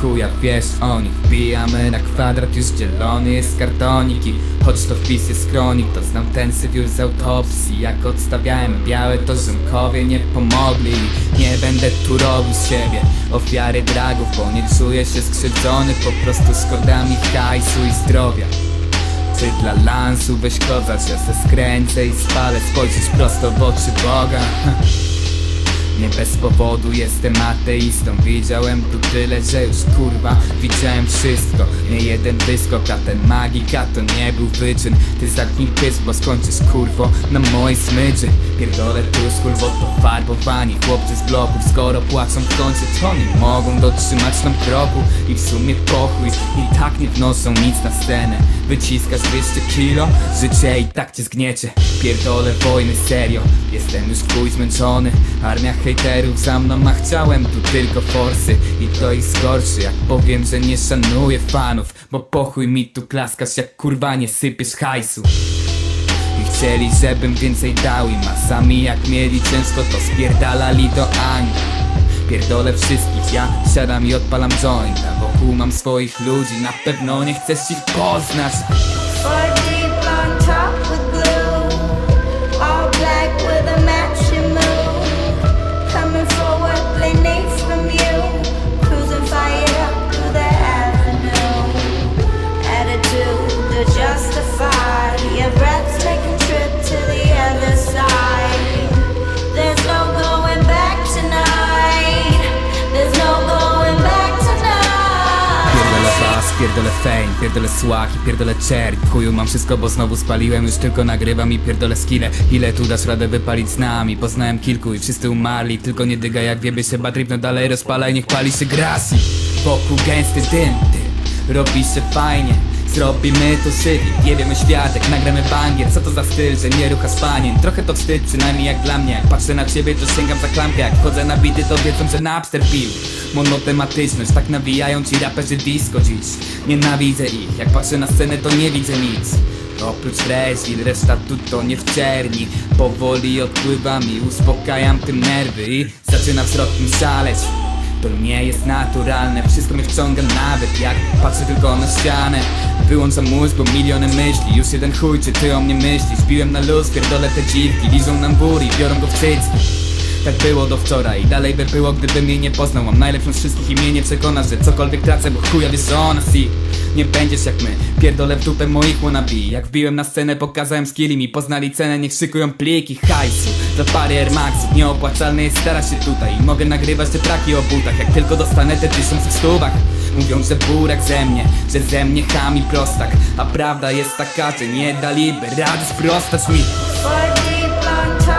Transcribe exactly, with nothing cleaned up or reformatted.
chuja wiesz o nich. Wbijamy na kwadrat, już dzielony jest kartonik i choć to wpis jest kronik, to znam ten syf już z autopsji. Jak odstawiałem białe, to Rzymkowie nie pomogli. Nie będę tu robił z siebie ofiary dragów, bo nie czuję się skrzywdzony, po prostu szkoda mi hajsu i zdrowia. Czy dla lansu weź kozać, ja se skręcę i spalę, spojrzeć prosto w oczy Boga. Nie bez powodu jestem ateistą. Widziałem tu tyle, że już kurwa widziałem wszystko. Nie jeden wyskok, a ten magika to nie był wyczyn. Ty zamknij pysk, bo skończysz kurwo na mojej smyczy. Pierdolę truskul, bo to farbowani chłopcy z bloków. Skoro płacą w końcu, to nie mogą dotrzymać nam kroku. I w sumie pochuj, i tak nie wnoszą nic na scenę. Wyciskasz dwieście kilo, życie i tak cię zgniecie. Pierdolę wojny, serio, jestem już chuj zmęczony. Armia hejterów za mną, a chciałem tu tylko forsy. I to ich skorszy, jak powiem, że nie szanuję fanów. Bo pochuj mi tu klaskasz, jak kurwa nie sypiesz hajsu. I chcieli, żebym więcej dał im, a sami jak mieli ciężko, to spierdalali do Anglii. Pierdolę wszystkich, ja siadam i odpalam joint, a wokół mam swoich ludzi, na pewno nie chcesz ich poznać. Pierdolę fame, pierdolę słaki, pierdolę czerń. W chuju mam wszystko, bo znowu spaliłem, już tylko nagrywam i pierdolę skille. Ile tu dasz radę wypalić z nami? Poznałem kilku i wszyscy umarli. Tylko nie dyga jak wiebie się batryk, no dalej rozpalaj, niech pali się grasi. Wokół gęsty dym, ty, robi się fajnie. Zrobimy to szybki, jebiemy światek, nagramy bangier. Co to za styl, że nie ruchasz panien? Trochę to wstyd, przynajmniej jak dla mnie. Jak patrzę na ciebie, to sięgam za klamkę. Jak wchodzę na bity, to wiedzą, że Napster pił. Monotematyczność, tak nawijają ci raperzy disco dziś. Nienawidzę ich, jak patrzę na scenę, to nie widzę nic oprócz treści, reszta tu to nie w czerni. Powoli odpływam i uspokajam tym nerwy. I zaczyna wzrok mi szaleć. To nie jest naturalne, wszystko mnie wciąga, nawet jak patrzę tylko na ścianę. Wyłączam mózg, bo miliony myśli. Już jeden chuj, czy ty o mnie myślisz? Biłem na luz, pierdolę te dziwki. Liżą nam bury, biorą go w cycki. Tak było do wczoraj, dalej by było, gdybym jej nie poznał. Mam najlepszą z wszystkich i mnie nie przekonasz, że cokolwiek tracę, bo chuja wiesz o nas i nie będziesz jak my. Pierdolę w dupę moich wannabe. Jak wbiłem na scenę, pokazałem skilli, mi poznali cenę, niech szykują pliki hajsu za parę Air Maxów. Nieopłacalne jest starać się tutaj. Mogę nagrywać te traki o butach, jak tylko dostanę te tysiące w stówach. Mówią, że burak ze mnie, że ze mnie cham i prostak. A prawda jest taka, że nie daliby rady sprostać mi.